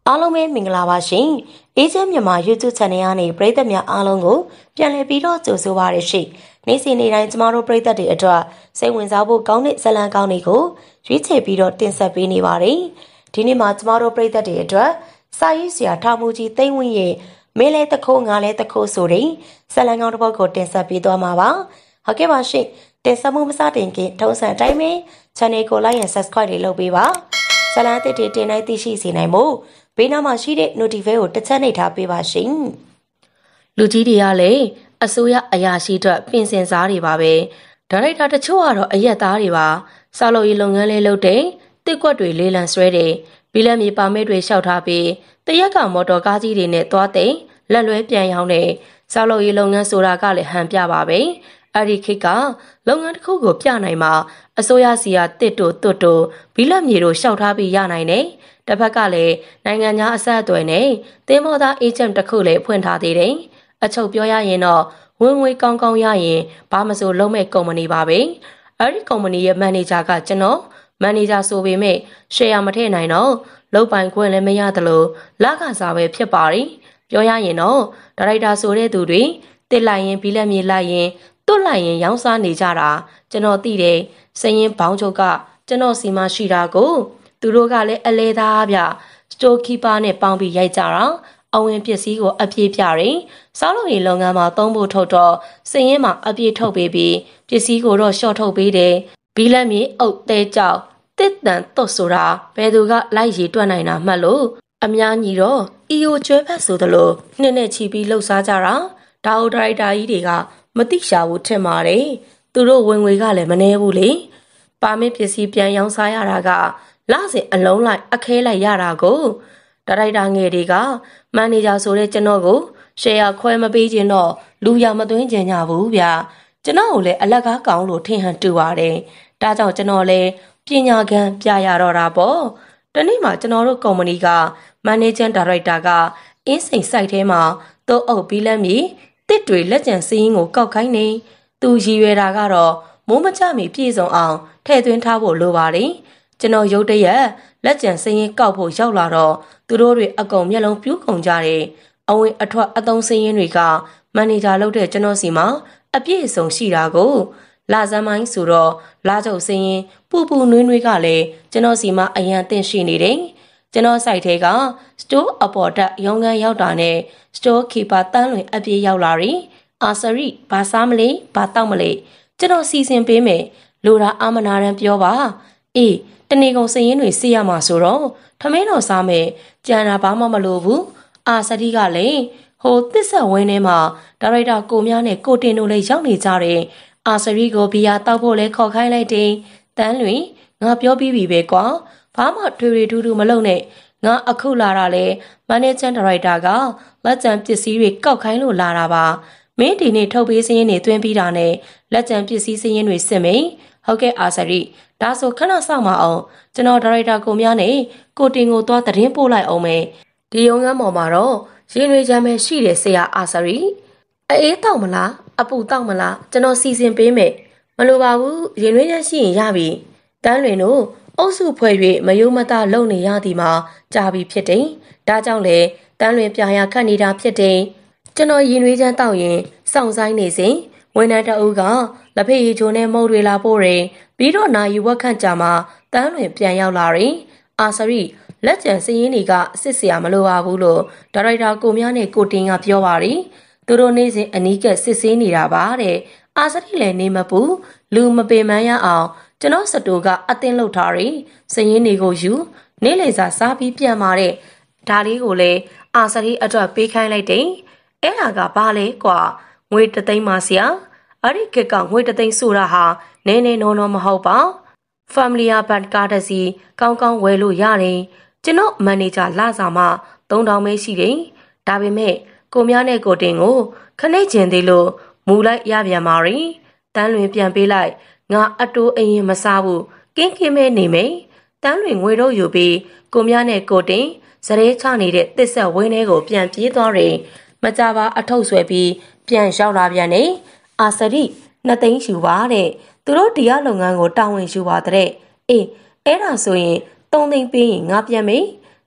အားလုံးပဲမင်္ဂလာပါရှင်။အေဂျင့်မြန်မာ YouTube Channel ကနေပရိသတ်များအားလုံးကိုပြန်လည်ပြီးတော့ကြိုဆိုပါရစေ။နေ့စဉ်နေ့တိုင်းကျမတို့ပရိသတ်တွေအတွက်စိတ်ဝင်စားဖို့ကောင်းတဲ့ဇာတ်လမ်းကောင်းတွေကိုရွေးချယ်ပြီးတော့တင်ဆက်ပေးနေပါတယ်။ဒီနေ့မှာကျမတို့ပရိသတ်တွေအတွက်စာရေးဆရာထောင်မူကြီးသိန်းဝင်းရဲ့မင်းလဲတခိုးငါလဲတခိုးဆိုတဲ့ဇာတ်လမ်းကောင်းတစ်ပုဒ်ကိုတင်ဆက်ပေးသွားမှာပါ။ဟုတ်ကဲ့ပါရှင်။တင်ဆက်မှုမစတင်ခင်ထုံးစံအတိုင်းပဲ Channel ကို Like and Subscribe တွေလုပ်ပေးပါ။ဇာတ်လမ်းအသစ်တွေတင်နိုင်သိရှိစေနိုင်ဖို့ဘေးနားမှာရှိတဲ့ notification ကိုတစ်ချက်နှိပ်ထားပေးပါရှင်။လူကြီးတွေကလည်းအစိုးရအရာရှိတွေပြင်ဆင်စားတွေပါပဲ။ဒါရိုက်တာတချို့ကတော့အရက်သားတွေပါ။ဆောက်လုပ်ရေးလုပ်ငန်းလေးလုပ်တဲ့တစ်ကွက်တွေလေးလံဆွဲတယ်။ဘီလက်မြေပါမစ်တွေလျှောက်ထားပြီးတရက်ကမော်တော်ကားကြီးတွေနဲ့သွားတဲ့လက်လွဲပြန်ရောင်းတဲ့ဆောက်လုပ်ရေးလုပ်ငန်းဆိုတာကလည်းဟန်ပြပါပဲ။အဲ့ဒီခေတ်ကလုပ်ငန်းတစ်ခုကိုပြနိုင်မှာအစိုးရစီကတစ်တို့တွတ်တို့ဘီလက်မြေတို့လျှောက်ထားပြီးရနိုင်တယ်။တစ်ဖက်ကလည်းနိုင်ငံခြားအဆက်အသွယ်နဲ့တင်းမောသားအေဂျင့်တစ်ခုလည်းဖွင့်ထားသေးတယ်။အချုပ်ပြောရရင်တော့ဝင်ငွေကောင်းကောင်းရရင်ဘာမဆိုလုံးမဲ့ကုမ္ပဏီပါပဲ။အဲဒီကုမ္ပဏီရဲ့မန်နေဂျာကကျွန်တော်မန်နေဂျာဆိုပေမဲ့ရှယ်ယာမထည့်နိုင်တော့လုပ်ပိုင်ခွင့်လည်းမရသလိုလခစားပဲဖြစ်ပါတယ်။ပြောရရင်တော့ဒါရိုက်တာဆိုတဲ့သူတွေတစ်လိုက်ရင်ဘီလက်မြေလိုက်ရင်တွတ်လိုက်ရင်ရောင်းစားနေကြတာကျွန်တော်သိတယ်။စရင်ဘောင်းချုပ်ကကျွန်တော်စီမရှိတာကိုသူတို့ကလည်းအလဲသားဗျစတိုကီပါနဲ့ပေါင်းပြီးရိုက်ကြတာအဝင်ပစ္စည်းကိုအပြည့်ပြရင်စောင်းလုံးရီလုပ်ငန်းမှာသုံးဖို့ထုတ်တော့စင်ရင်မှာအပြည့်ထုတ်ပေးပြီးပစ္စည်းကိုတော့ရှော့ထုတ်ပေးတယ်ဘီလက်မြေအုပ်တဲကြောက်တစ်တန်တော့ဆိုတာဘယ်သူကလိုက်ရည်တွက်နိုင်တာမှတ်လို့အများကြီးတော့အီယိုကျွဲဖက်ဆိုသလိုနှစ်နဲ့ချီပြီးလှုပ်ရှားကြတာဒါအိုဒရိုက်တာကြီးတွေကမသိရှာဘူးထင်ပါတယ်သူတို့ဝင်ငွေကလည်းမနှဲဘူးလေပါမစ်ပစ္စည်းပြန်ရောင်းစားရတာကလစဉ်အလုံးလိုက်အခဲလိုက်ရတာကိုဒါရိုက်တာငယ်တွေကမန်နေဂျာဆိုတဲ့ကျွန်တော်ကိုရှယ်ယာခွဲမပေးခြင်းတော့လူရမသွင်းကြညဘူးဗျကျွန်တော်ကိုလည်းအလက်ကားကောင်းလို့ထင်ဟန်တူပါတယ်ဒါကြောင့်ကျွန်တော်လည်းပညာကံပြရတော့တာပေါ့တနေ့မှကျွန်တော်တို့ကုမ္ပဏီကမန်နေဂျာဒါရိုက်တာကအင်းစိန်စိုက်ထဲမှာတိုးအုပ်ဘီလက်မြေတစ်တွေလက်ကျန်စည်းရင်းကိုကောက်ခိုင်းနေသူရည်ရွယ်တာကတော့မိုးမချမီပြည့်စုံအောင်ထည့်သွင်းထားဖို့လိုပါတယ်ကျွန်တော်ရုတ်တရက်လက်ကျန်စင်းရင်ကောက်ဖို့ရောက်လာတော့သူတို့တွေအကုန်မျက်လုံးပြူးကုန်ကြတယ်အဝင်အထွက်အသုံးစင်းရင်တွေကမန်နေဂျာလုပ်တဲ့ကျွန်တော်စီမှာအပြည့်အစုံရှိတာကိုလာစမ်းမိုင်းဆိုတော့လာချုပ်စင်းရင်ပူပူနွေးနွေးကလည်းကျွန်တော်စီမှာအရန်အသင့်ရှိနေတယ်ကျွန်တော်စိုက်ထဲကစတိုးအပေါ်တက်ရုံးခန်းရောက်တာနဲ့စတိုးကီပါတန်းလွင်အပြည့်ရောက်လာပြီအာဆရီဘာစားမလဲဘာတောက်မလဲကျွန်တော်စီစဉ်ပေးမယ်လိုတာအာမနာရန်ပြောပါအေးတနေကုန်စရင်တွေစီးရမှာဆိုတော့ထမင်းတော်စားမယ်ကြံတာဘာမှမလိုဘူးအာစတိကလည်းဟိုသစ္စာဝင်းထဲမှာဒါရိုက်တာကိုများနဲ့ကိုတင်တို့လည်းရောက်နေကြတယ်အာစရီကိုဘီယာတောက်ဖို့လဲခေါ်ခိုင်းလိုက်တယ်တန်းလွင်ငါပြောပြီးပြီပဲကွာဘာမှထွေထွေထူးထူးမလုပ်နဲ့ငါအခုလာတာလေမန်နေဂျာဒါရိုက်တာကလက်ကျန်ပစ္စည်းတွေကောက်ခိုင်းလို့လာတာပါမင်းဒီနေ့ထုတ်ပေးစင်းရင်တွေတွင်းပြီးတာနဲ့လက်ကျန်ပစ္စည်းစင်းရင်တွေစစ်မယ်ဟုတ်ကဲ့အာစရီဒါဆိုခဏဆောင်မအောင်ကျွန်တော်ဒါရိုက်တာကိုများနဲ့ကိုတင်ကိုသွားသတင်းပို့လိုက်အောင်မယ်ဒီရုံးခန်းပေါ်မှာတော့ရင်တွေချမ်းပဲရှိတယ်ဆရာအာစရီအေးတောက်မလားအပူတောက်မလားကျွန်တော်စီစဉ်ပေးမယ်မလိုပါဘူးရင်တွေချမ်းရှိရင်ရပြီတန်းလွင်တို့အုပ်စုဖွဲ့၍မယုံမသားလုံနေရသည်မှာကြာပြီဖြစ်တယ်ဒါကြောင့်လေတန်းလွင်ပြာရခတ်နေတာဖြစ်တယ်ကျွန်တော်ရင်တွေချမ်းတောက်ရင်စောင့်ဆိုင်နေစဉ်ဝန်ထမ်းတအုပ်ကလက်ဖက်ရည်ချိုးနဲ့မုတ်တွေလာပို့တယ်ပြီးတော့နာယူဝက်ခန့်ကြာမှာတန်းလွင်ပြန်ရောက်လာရင်အာစရီလက်ကျန်စည်ရင်းတွေကစစ်စရာမလိုပါဘူးလို့ဒါရိုက်တာကိုများနဲ့ကိုတင်ကပြောပါတယ်သူတို့နေ့စဉ်အနီးကပ်စစ်ဆေးနေတာပါတဲ့အာစရီလည်းနေမပူလူမပေမန်းရအောင်ကျွန်တော်စတိုကအတင်းလှုပ်ထားရင်စည်ရင်းတွေကိုယူနေ့လေစာစားပြီးပြန်มาတဲ့ဒါလေးကိုလည်းအာစရီအတွက်ပေးခိုင်းလိုက်တယ်အဲ့ဒါကဘာလဲကွာငွေတသိန်းပါဆရာအဲ့ဒီကငွေတသိန်းဆိုတာဟာနည်းနည်းနော်မဟုတ်ပါ Familia Band ကားတစ်စီးကောင်းကောင်းဝယ်လို့ရတယ်ကျွန်တော်မန်နေဂျာလာစာမှ3000ပဲရှိတယ်ဒါပေမဲ့ကိုများနဲ့ကိုတင်ကိုခဏိတ်ကျင်သေးလို့မူလိုက်ရပြန်ပါရင်တန်းလွင်ပြန်ပေးလိုက်ငါအတိုးအရင်မစားဘူးကင်းကင်းမဲနေမယ်တန်းလွင်ငွေတော့ယူပြီးကိုများနဲ့ကိုတင်ဇရဲချနေတဲ့တစ်ဆက်ဝင်းထဲကိုပြန်ပြေးသွားတယ်မကြပါအထုပ်ဆွဲပြီးပြန်ရောက်လာပြန်နေအာစရီ2သိန်းယူပါတဲ့သူတို့ဒီရလုပ်ငန်းကိုတာဝန်ယူပါတဲ့အေးအဲ့ဒါဆိုရင်3သိန်းပေးရင်ငါပြန်မေး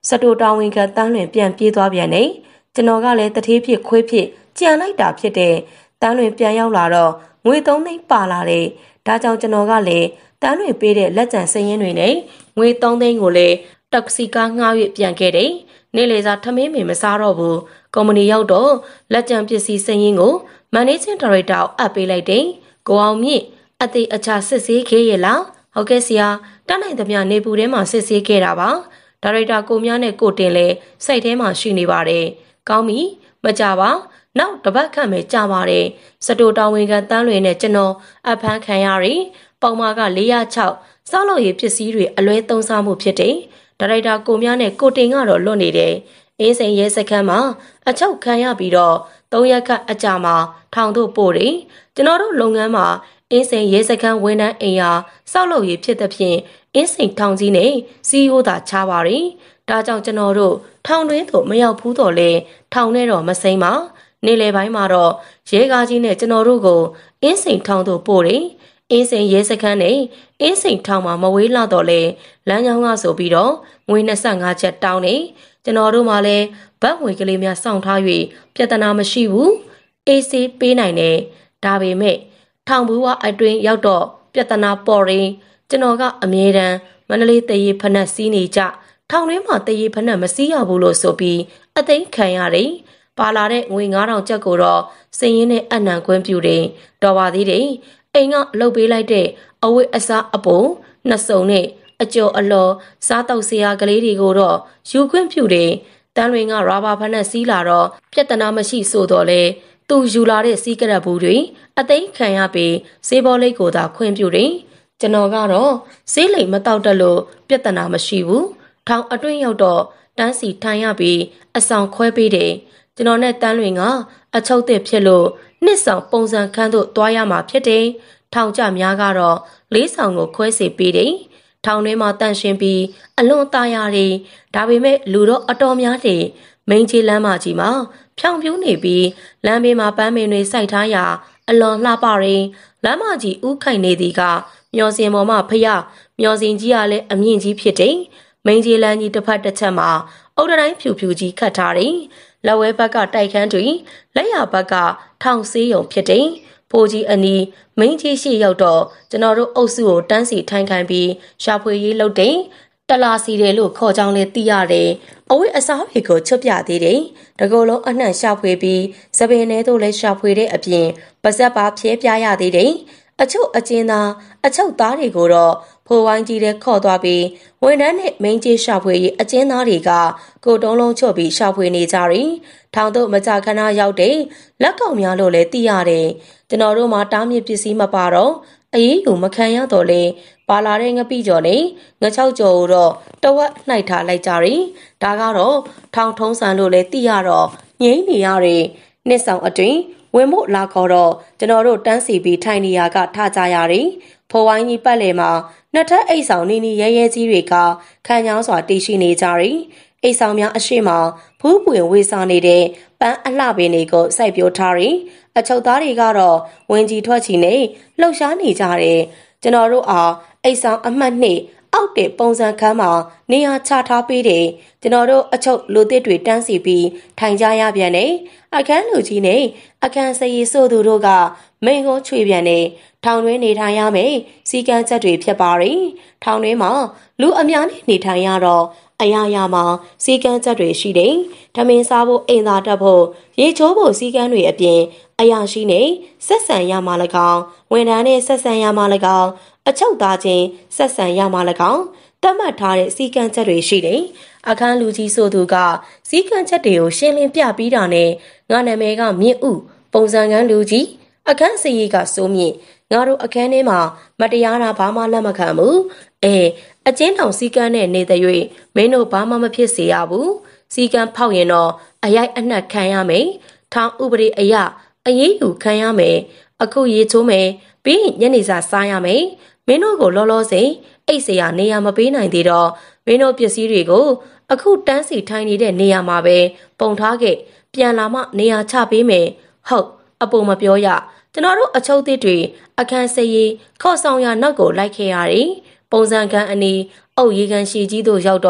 စတူတာဝန်ခံတန်းလွင်ပြန်ပြေးသွားပြန်နေကျွန်တော်ကလည်းတထေးဖြစ်ခွေးဖြစ်ကြံလိုက်တာဖြစ်တဲ့တန်းလွင်ပြန်ရောက်လာတော့ငွေ3သိန်းပါလာတယ်ဒါကြောင့်ကျွန်တော်ကလည်းတန်းလွင်ပေးတဲ့လက်ကျန်စည်ရင်းတွေနဲ့ငွေ3သိန်းကိုလည်းတက်ဆီကားငှား၍ပြန်ခဲ့တယ်နေ့လေစာထမင်းမင်မစားတော့ဘူးကုမ္ပဏီရောက်တော့လက်ကျန်ပစ္စည်းစည်ရင်းကိုမန်နေဂျင်ဒါရိုက်တာကိုအပ်ပေးလိုက်တယ်ကိုအောင်မြင့်အသေးအချာစစ်ဆေးခဲ့ရလားဟုတ်ကဲ့ဆရာတန်းနိုင်သမျှနေပူထဲမှာစစ်ဆေးခဲ့တာပါဒါရိုက်တာကိုများနဲ့ကိုတင်လဲစိတ်ထဲမှာရှိနေပါတယ်ကောင်းပြီမကြပါနောက်တပတ်ခန့်ပဲကြာပါတယ်စတိုတာဝန်ခံတန်းလွင်နဲ့ကျွန်တော်အဖမ်းခံရရင်ပေါင်မာက406စောက်လို့ရပစ္စည်းတွေအလွဲသုံးစားမှုဖြစ်တယ်ဒါရိုက်တာကိုများနဲ့ကိုတင်ကတော့လွတ်နေတယ်အင်းစိန်ရဲစခန်းမှာအချုပ်ခံရပြီးတော့3ရက်ခန့်အကြာမှာထောင်သို့ပို့တယ်ကျွန်တော်တို့လုပ်ငန်းမှာအင်းစိန်ရဲစခန်းဝန်ထမ်းအိမ်ယာစောက်လို့ရဖြစ်တဲ့ဖြင့်အင်းစိန်ထောင်ကြီးနဲ့စီယိုသာချပါတယ်ဒါကြောင့်ကျွန်တော်တို့ထောင်တွင်းသို့မရောက်ဘူးတော့လေထောင်နဲ့တော့မစိမ့်ပါနေ့လယ်ပိုင်းမှာတော့ရဲကားကြီးနဲ့ကျွန်တော်တို့ကိုအင်းစိန်ထောင်သို့ပို့တယ်အင်းစိန်ရဲစခန်းနဲ့အင်းစိန်ထောင်မှာမဝေးလောက်တော့လေလမ်းကြောင်းကဆိုပြီးတော့ငွေ25ချက်တောင်းနေကျွန်တော်တို့မှလည်းဗတ်ငွေကလေးများစောင့်ထား၍ပြဿနာမရှိဘူးအေးဆေးပေးနိုင်တယ်ဒါပေမဲ့ထောင်ဘူးဝအတွင်းရောက်တော့ပြဿနာပေါ်ရင်ကျွန်တော်ကအမြဲတမ်းမန္တလေးတရေဖက်နှက်စီးနေကြထောင်ထဲမှာတရေဖက်နှက်မစီးရဘူးလို့ဆိုပြီးအသိခံရတယ်ပါလာတဲ့ငွေ9000ကျပ်ကိုတော့စင်ရင်းနဲ့အနံခွင့်ပြုတယ်တော်ပါသေးတယ်အိမ်ကလှုပ်ပေးလိုက်တဲ့အဝတ်အစားအပုံနှစ်စုံနဲ့အကျော်အလော်စားတောက်စရာကလေးတွေကိုတော့ယူခွင့်ပြုတယ်တန်းလွင်ကရာဘာဖက်နဲ့စီးလာတော့ပြဿနာမရှိဆိုတော့လေသူယူလာတဲ့စီးကရက်ဘူးတွေအသိခံရပြီးစေးဘောလိတ်ကိုသာခွင့်ပြုတယ်ကျွန်တော်ကတော့စေးလိမ်မတောက်တက်လို့ပြဿနာမရှိဘူးထောင်အတွင်းရောက်တော့တန်းစီထိုင်ရပြီးအဆောင်ခွဲပေးတယ်ကျွန်တော်နဲ့တန်းလွင်ကအချုပ်သစ်ဖြစ်လို့နှစ်ဆောင်ပုံစံခန်းသို့တွားရမှာဖြစ်တယ်ထောင်ကြများကတော့4ဆောင်ကိုခွဲစီပေးတယ်ထောင်ထဲမှာတန့်ရှင်းပြီးအလွန်သားရတယ်ဒါပေမဲ့လူတော့အတော်များတယ်မိန်ကြီးလမ်းမကြီးမှာဖြောင်ပြူးနေပြီးလမ်းဘေးမှာပန်းပင်တွေစိုက်ထားရာအလွန်လှပရင်လမ်းမကြီးဥခိုင်နေသည်ကမျောစင်ပေါ်မှာဖျားမျောစင်ကြီးကလည်းအမြင့်ကြီးဖြစ်တယ်မိန်ကြီးလမ်းကြီးတစ်ဖက်တစ်ချက်မှာအုတ်တိုင်းဖြူဖြူကြီးခတ်ထားတယ်လက်ဝဲဘက်ကတိုက်ခန်းတွင်လက်ရဘက်ကထောင်ဆေးရုံဖြစ်တယ်ဖိုးကြီးအနီးမိန်းကြီးရှိရောက်တော့ကျွန်တော်တို့အုပ်စုကိုတန်းစီထိုင်ခိုင်းပြီးရှာဖွေရေးလုပ်တယ်တလာစီတယ်လို့ခေါ်ကြောင်းလဲသိရတယ်အဝိအစားတွေကိုချွတ်ပြသေးတယ်တကောလုံးအနှံ့ရှာဖွေပြီးစပင်ထဲသို့လဲရှာဖွေတဲ့အပြင်ပါဇက်ပါဖြဲပြရသေးတယ်အချုပ်အကျဉ်းသားအချုပ်သားတွေကိုတော့ဖိုးဝိုင်းကြီးတဲ့ခေါ်သွားပြီးဝန်ထမ်းနဲ့မိန်းကြီးရှာဖွေရေးအကျဉ်းသားတွေကကိုတုံးလုံးချွတ်ပြီးရှာဖွေနေကြတယ်ထောင်သို့မကြခဏရောက်တဲ့လက်ကောင်များလို့လည်းသိရတယ်ကျွန်တော်တို့မှာတားမြစ်ပစ္စည်းမပါတော့အရေးယူမခံရတော့လေပါလာတဲ့ငပိကျော်နဲ့ငချောက်ကျော်ကိုတော့တဝက်နှိုက်ထားလိုက်ကြတယ်ဒါကတော့ထောင်ထုံးစံလို့လည်းသိရတော့ငိမ့်နေရတယ်နှစ်ဆောင်အတွင်းဝင်မို့လာခေါ်တော့ကျွန်တော်တို့တန်းစီပြီးထိုင်နေရကထကြရတယ်ဖိုးဝိုင်းကြီးပတ်လည်မှာနှစ်ထပ်အိတ်ဆောင်နေနေရဲရဲကြီးတွေကခံချောင်းစွာတည်ရှိနေကြတယ်အိတ်ဆောင်များအရှိမဖူးပွင့်ဝေစာနေတဲ့ပန်းအလှပင်တွေကိုစိုက်ပျိုးထားတယ်အချုပ်သားတွေကတော့ဝင်ကြီးထွက်ချီနေလှုပ်ရှားနေကြတယ်ကျွန်တော်တို့အားအိတ်ဆောင်အမှတ်2အောက်တဲ့ပုံစံခန်းမှာနေရာချထားပေးတယ်ကျွန်တော်တို့အချုပ်လူသစ်တွေတန်းစီပြီးထိုင်ကြရပြန်တယ်အခန်းလူကြီးနဲ့အခန်းစရီဆိုသူတို့ကမိန်ကုန်းချွေပြန်တယ်ထောင်တွင်းနေထိုင်ရမယ်စီကန်းချက်တွေဖြစ်ပါတယ်ထောင်တွင်းမှာလူအများနဲ့နေထိုင်ရတော့အရာရာမှာစီကန်းချက်တွေရှိတယ်ဓမင်းစားဖို့အိမ်သာတက်ဖို့ရေချိုးဖို့စီကန်းတွေအပြင်အရာရှိနေဆက်ဆံရမှာ၎င်းဝန်ထမ်းနဲ့ဆက်ဆံရမှာ၎င်းအချုပ်သားချင်းဆက်ဆံရမှာ၎င်းတတ်မှတ်ထားတဲ့စီကန်းချက်တွေရှိတယ်အခန်းလူကြီးဆိုသူကစီကန်းချက်တွေကိုရှင်းလင်းပြပြီးတာနဲ့ငါနာမည်ကမြင့်ဥပုံစံကန်းလူကြီးအခန်းစရီကစိုးမြင့်ငါတို့အခန်းထဲမှာမတရားတာဘာမှလက်မခံဘူးအကျဉ်းထောင်စီကန်းနဲ့နေတဲ့၍မင်းတို့ဘာမှမဖြစ်စေရဘူးစီကန်းဖောက်ရင်တော့အရိုက်အနှက်ခံရမယ်ထောင်ဥပဒေအရအရေးယူခံရမယ်အခုရေချိုးမယ်ပြီးညနေစာစားရမယ်မင်းတို့ကိုလောလောဆယ်အိတ်စရာနေရာမပေးနိုင်သေးတော့မင်းတို့ပစ္စည်းတွေကိုအခုတန်းစီထိုင်နေတဲ့နေရာမှာပဲပုံထားခဲ့ပြန်လာမှနေရာချပေးမယ်ဟုတ်အပေါ်မပြောရကျွန်တော်တို့အချုပ်သစ်တွေအခန်းစရီခေါ်ဆောင်ရနောက်ကိုလိုက်ခဲ့ရတယ်ပုံစံကန်အနီးအုတ်ရေကန်ရှိကြီးတို့ရောက်တော့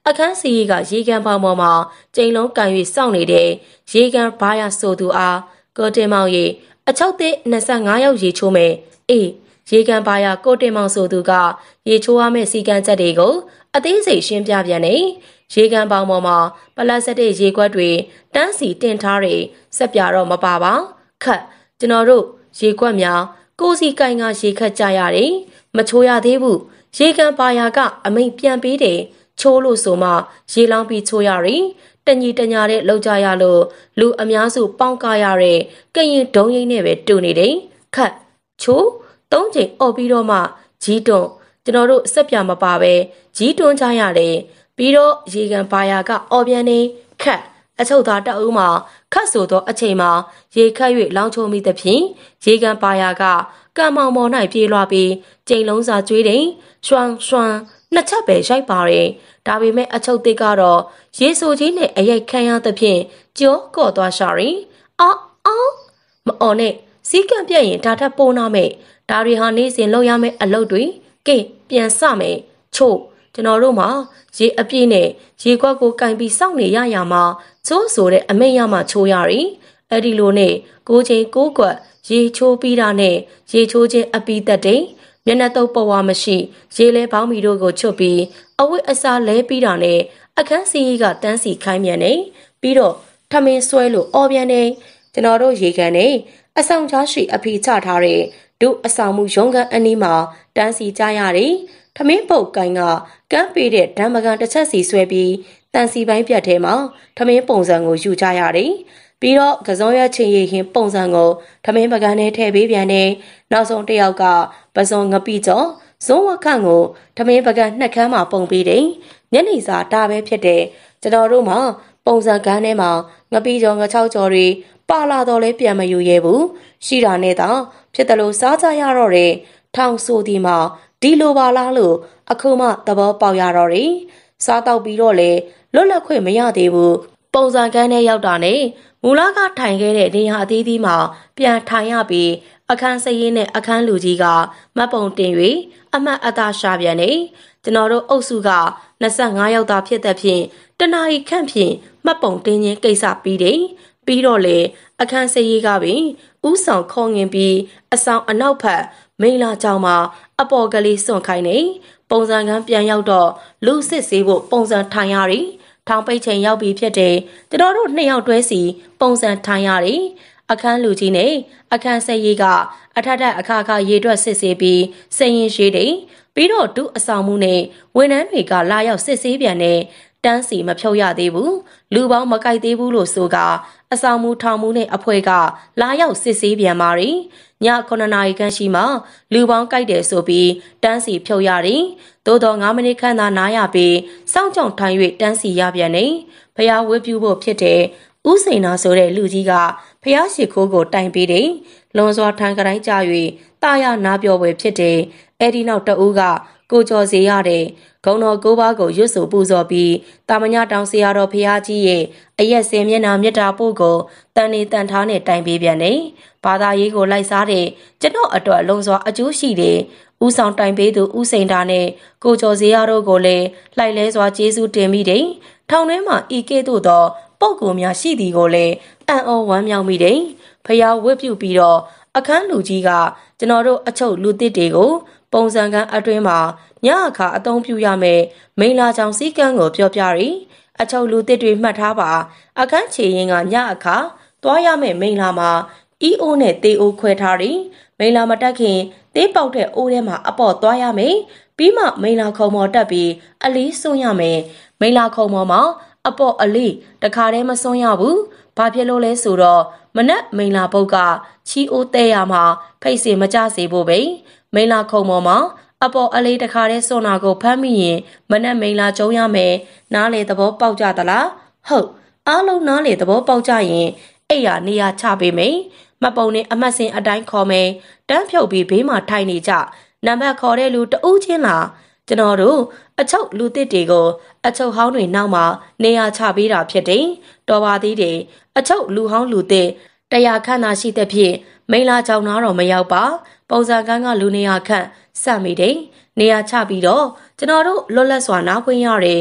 အခန်းစီကရေကန်ပေါင်ပေါ်မှာကျိန်လုံးကန်၍စောင့်နေတဲ့ရေကန်ဘာယာဆိုသူအားကိုတင်မောင်ရေအချုပ်သစ်25ယောက်ရေချိုးမယ်အေးရေကန်ဘာယာကိုတင်မောင်ဆိုသူကရေချိုးရမယ့်စီကံချက်တွေကိုအသေးစိတ်ရှင်းပြပြန်နေရေကန်ပေါင်ပေါ်မှာပလတ်စတစ်ရေခွက်တွေတန်းစီတင်ထားတဲ့ဆက်ပြတော့မပါပါခတ်ကျွန်တော်တို့ရေခွက်များကိုစီကိုင်ကရေခတ်ကြရတယ်မချိုးရသေးဘူးရေကန်ဘာယာကအမိန်ပြန်ပေးတယ်ချိုးလို့ဆိုမှရေလောင်းပြီးချိုးရရင်တညီတညာတဲ့လောက်ကြရလို့လူအများစုပေါင်းကားရတဲ့ကရင်ဒုံရိမ့်နဲ့ပဲတူနေတယ်ခတ်ချိုး3ချိန်អော်ပြီးတော့မှကြီးတွန်းကျွန်တော်တို့စက်ပြမပါပဲကြီးတွန်းကြရတယ်ပြီးတော့ရေကန်ဘာယာကအော်ပြန်နေခတ်အချုပ်သားတအုပ်မှာခတ်ဆိုသောအချိန်မှာရေခတ်၍လောင်းချုံမိသဖြင့်ရေကန်ဘာယာကကံမောင်မော်၌ပြေးလွှားပြီးကျိန်လုံးစာကျွေးတယ်ရွှမ်းရွှမ်းနှစ်ချက်ပဲရိုက်ပါတယ်ဒါပေမဲ့အချုပ်သစ်ကတော့ရေဆိုကြီးနဲ့အရိုက်ခံရသဖြင့်ကြောကော့သွားရှာရင်အော်မအော်နဲ့စီးကံပြက်ရင်ဒါထပ်ပိုးနာမဲ့ဒါတွေဟာနေ့စဉ်လုပ်ရမယ့်အလုပ်တွေကဲပြန်စမယ်ချို့ကျွန်တော်တို့မှာရေအပြည့်နဲ့ရေခွက်ကိုကင်ပြီးစောင့်နေရမှာချိုးဆိုတဲ့အမိတ်ရမှချိုးရရင်အဲ့ဒီလိုနဲ့9ချိန်9ကွက်ရေချိုးပြီးတာနဲ့ရေချိုးခြင်းအပီးသက်တဲ့မျက်နှာတုပ်ပေါ်ဝါမရှိရေလဲပေါင်းမီတို့ကိုချွတ်ပြီးအဝတ်အစားလဲပြီးတာနဲ့အခန်းစီကတန်းစီခိုင်းမြန်နေပြီးတော့ထမင်းဆွဲလို့အော်ပြန်နေကျွန်တော်တို့ရေကန်နေအဆောင်ချားရှိအဖီချထားတဲ့ဒုအဆောင်မှုရုံးကန်အနီးမှာတန်းစီကြရတယ်ထမင်းပုတ်ကိုင်ကကမ်းပေးတဲ့ဓမ္မကန်တစ်ချက်စီဆွဲပြီးတန်စီပိုင်းပြတ်ထဲမှာထမင်းပုံစံကိုယူကြရတယ်ပြီးတော့ကစုံရချင်းရည်ဟင်းပုံစံကိုထမင်းပကန်းထဲထည့်ပေးပြန်နေနောက်ဆုံးတစ်ယောက်ကပစုံငပိကျော်ဇုံးဝခန့်ကိုထမင်းပကန်းနှစ်ခမ်းမှာပုံပေးတယ်ညနေစာဒါပဲဖြစ်တယ်ကျွန်တော်တို့မှာပုံစံကန်းထဲမှာငပိကျော်ငချောက်ကျော်တွေပါလာတော့လဲပြန်မယူရဲဘူးရှိတာနဲ့တော့ဖြစ်တယ်လို့စားကြရတော့တယ်ထောင်ဆိုဒီမှာဒီလိုပါလားလို့အခုမှသဘောပေါက်ရတော့တယ်စားတော့ပြီးတော့လေလွတ်လပ်ခွင့်မရသေးဘူးပုံစံကန်းထဲရောက်တာနဲ့မူလကထိုင်ခဲ့တဲ့နေရာအသီးသီးမှာပြန်ထိုင်ရပြီးအခန်းစရင်နဲ့အခန်းလူကြီးကမတ်ပုံတင်၍အမှတ်အသားရှာပြန်နေကျွန်တော်တို့အုပ်စုက25ယောက်သာဖြစ်တဲ့ဖြင့်တနာရီခန့်ဖြင့်မှတ်ပုံတင်ခြင်းကိစ္စပြီးတယ်ပြီးတော့လေအခန်းစရင်ကပင်ဥဆောင်ခေါငင်ပြီးအဆောင်အနောက်ဖက်မိလာကြောင်မှာအပေါ်ကလေးစွန့်ခိုင်းနေပုံစံကန်းပြန်ရောက်တော့လူစစ်ဆေးဖို့ပုံစံထိုင်ရည်ထောင်ပိတ်ချိန်ရောက်ပြီဖြစ်တယ်ကျွန်တော်တို့2ယောက်တွဲစီပုံစံထိုင်ရတယ်အခန်းလူကြီးနဲ့အခန်းဆက်ရေးကအထက်ထက်အခါခါရေတွက်စစ်ဆေးပြီးစရင်ရှိတယ်ပြီးတော့ဒုအဆောင်မှုနဲ့ဝန်ထမ်းတွေကလာရောက်စစ်ဆေးပြန်တဲ့တန်းစီမဖြုတ်ရသေးဘူးလူပေါင်းမကြိုက်သေးဘူးလို့ဆိုကအဆောင်မှုထောင်မှုနဲ့အဖွဲ့ကလာရောက်စစ်ဆေးပြန်ပါရီည9နာရီခန့်ရှိမှလူပေါင်းကြိုက်တယ်ဆိုပြီးတန်းစီဖြုတ်ရတယ်သို့တော့9မိနစ်ခန့်သာနားရပြီးစောင့်ကြောင်ထိုင်၍တန်းစီရပြန်နေဖျားဝဲပြူဖို့ဖြစ်တဲ့ဥစိန်နာဆိုတဲ့လူကြီးကဖျားရှိခိုးကိုတိုင်ပေးတယ်လွန်စွာထန်ကတိုင်းကြ၍တာယာနာပြောပွဲဖြစ်တယ်အဲ့ဒီနောက်တအူးကကိုကျော်စေရတဲ့ဂုံတော်ကိုးပါးကိုရွတ်ဆိုပူဇော်ပြီးတာမညတောင်ဆရာတော်ဖျားကြီးရဲ့အရက်စင်မျက်နှာမြတ်တာပို့ကိုတန်နေတန်ထားနဲ့တိုင်ပေးပြန်တယ်ဘာသာရေးကိုလိုက်စားတဲ့ကျွန်တော်အတွက်လုံစွာအကျိုးရှိတယ်ဦးဆောင်တိုင်ပေးသူဦးစိန်တာနဲ့ကိုကျော်စေရတို့ကိုလည်းလိုက်လဲစွာကျေးဇူးတင်မိတယ်ထောင်ထဲမှာဤကဲ့သို့သောပုံကူများရှိသည်ကိုလည်းအံ့ဩဝမ်းမြောက်မိတယ်ဖျားဝတ်ပြုပြီးတော့အခန်းလူကြီးကကျွန်တော်တို့အချုပ်လူသစ်တွေကိုပုံစံကန်းအတွင်းမှာညအခါအသုံးပြုရမယ်မိန်လာချောင်စည်းကမ်းကိုပြောပြရီအချုပ်လူသစ်တွေမှတ်ထားပါအခန်းချေရင်ကညအခါသွားရမယ်မိန်လာမှာအီအိုးနဲ့တေးအိုးခွဲထားရီမိန်လာမတက်ခင်သေးပေါက်တဲ့အိုးထဲမှာအပေါ်သွားရမယ်ပြီးမှမိန်လာခုံမော်တက်ပြီးအလီးစွန့်ရမယ်မိန်လာခုံမော်မှာအပေါ်အလီးတခါတည်းမစွန့်ရဘူးဘာဖြစ်လို့လဲဆိုတော့မနက်မိန်လာပုတ်ကချီအိုးတဲရမှာဖိတ်စီမကြစေဖို့ပဲမိန်လာခုံမော်မှာအပေါ်အလေးတခါတည်းစွန့်တာကိုဖမ်းမိရင်မနက်မိန်လာကျုံရမယ်နားလေသဘောပေါက်ကြသလားဟုတ်အားလုံးနားလေသဘောပေါက်ကြရင်အဲ့ရနေရာချပေးမယ်မပုံနဲ့အမှတ်စင်အတိုင်းခေါ်မယ်တန်းဖြုတ်ပြီးဘေးမှာထိုင်နေကြနံပါတ်ခေါ်တဲ့လူတဦးချင်းလားကျွန်တော်တို့အချုပ်လူသစ်တွေကိုအချုပ်ဟောင်းတွေနောက်မှာနေရာချပေးတာဖြစ်တယ်တော်ပါသေးတယ်အချုပ်လူဟောင်းလူသစ်100ခန့်သာရှိတဲ့ဖြင့်မိန်လာကြောင်နာတော့မရောက်ပါပုံစံကန်းကလူနေရာခန့်စမိတယ်နေရာချပြီးတော့ကျွန်တော်တို့လွတ်လပ်စွာနားခွင့်ရတယ်